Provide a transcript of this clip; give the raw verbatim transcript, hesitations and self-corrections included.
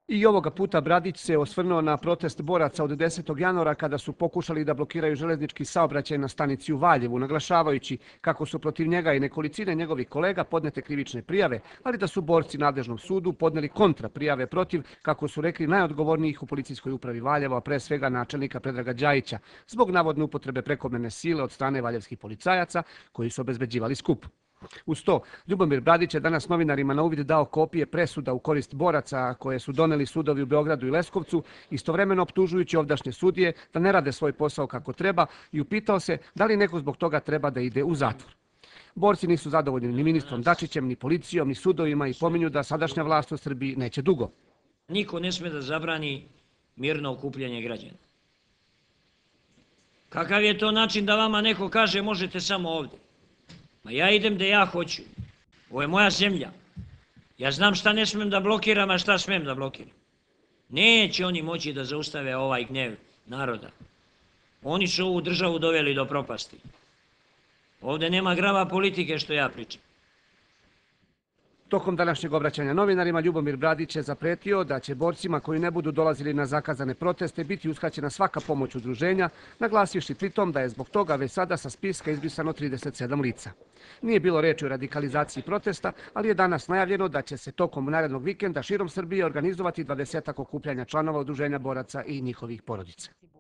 I ovoga puta Bradić se osvrnuo na protest boraca od desetog januara kada su pokušali da blokiraju železnički saobraćaj na stanici u Valjevu, naglašavajući kako su protiv njega i nekolicine njegovih kolega podnete krivične prijave, ali da su borci nadležnom sudu podneli kontra prijave protiv, kako su rekli, najodgovornijih u policijskoj upravi Valjevo, a pre svega načelnika Predraga Đajića, zbog navodne upotrebe prekomerne sile od strane valjevskih policajaca koji su obezbeđivali skup. Uz to, Ljubomir Bradić je danas novinarima na uvid dao kopije presuda u korist boraca koje su doneli sudovi u Beogradu i Leskovcu, istovremeno optužujući ovdašnje sudije da ne rade svoj posao kako treba i upitao se da li neko zbog toga treba da ide u zatvor. Borci nisu zadovoljni ni ministrom Dačićem, ni policijom, ni sudovima i pominju da sadašnja vlast u Srbiji neće dugo. Niko ne sme da zabrani mirno okupljanje građana. Kakav je to način da vama neko kaže možete samo ovdje? Ma ja idem gde ja hoću. Ovo je moja zemlja. Ja znam šta ne smem da blokiram, a šta smem da blokiram. Neće oni moći da zaustave ovaj gnjev naroda. Oni su ovu državu doveli do propasti. Ovdje nema grava politike što ja pričam. Tokom današnjeg obraćanja novinarima, Ljubomir Bradić je zapretio da će borcima koji ne budu dolazili na zakazane proteste biti uskraćena svaka pomoć udruženja, naglasivši pritom da je zbog toga već sada sa spiska izbrisano trideset sedam lica. Nije bilo reči o radikalizaciji protesta, ali je danas najavljeno da će se tokom narednog vikenda širom Srbije organizovati dvadesetak okupljanja članova udruženja boraca i njihovih porodica.